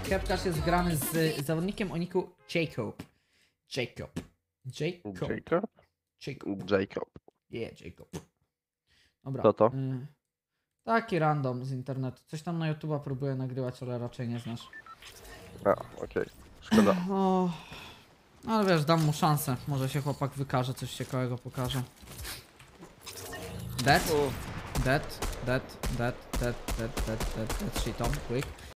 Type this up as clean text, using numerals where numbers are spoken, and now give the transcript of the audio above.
Kepkasz jest grany z zawodnikiem o niku Jacob. Jacob. Yeah, Jacob. Dobra. Co to? Taki random z internetu. Coś tam na YouTube'a próbuję nagrywać, ale raczej nie znasz. A, okej. Szkoda. O, ale wiesz, dam mu szansę. Może się chłopak wykaże, coś ciekawego pokaże. Dead, shit on, quick.